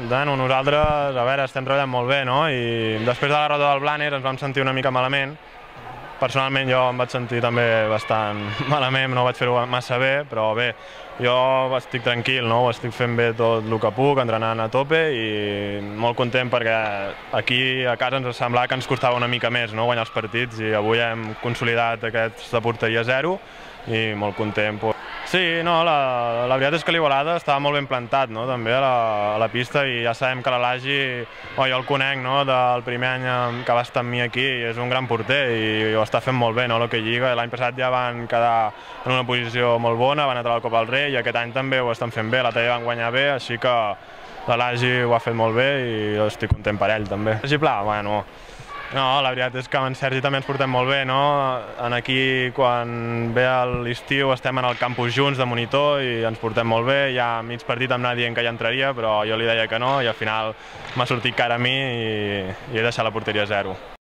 Bueno, nosaltres, a veure, estem treballant molt bé, no? I després de la derrota del Blanes ens vam sentir una mica malament. Personalment jo em vaig sentir també bastant malament, no vaig fer-ho massa bé, però bé, jo estic tranquil, no? Ho estic fent bé tot el que puc, entrenant a tope i molt content perquè aquí a casa ens semblava que ens costava una mica més, no? Guanyar els partits, i avui hem consolidat aquests de porteria 0 i molt content. Sí, no, la veritat és que l'Igualada estava molt ben plantat, no? També a la pista, i ja sabem que l'Elagi, jo el conec, no? Del primer any que va estar amb mi aquí, i és un gran porter i ho està fent molt bé, no? El que lliga. L'any passat ja van quedar en una posició molt bona, van entrar a la Copa del Rei, i aquest any també ho estan fent bé, l'altre dia van guanyar bé, així que l'Elagi ho ha fet molt bé i jo estic content per ell també. Sergi Pla, bueno, no, la veritat és que amb en Sergi també ens portem molt bé, no? Aquí, quan ve l'estiu, estem en el campus junts de monitor i ens portem molt bé. Ja mig partit em anava dient que ja entraria, però jo li deia que no, i al final m'ha sortit cara a mi i he deixat la porteria 0.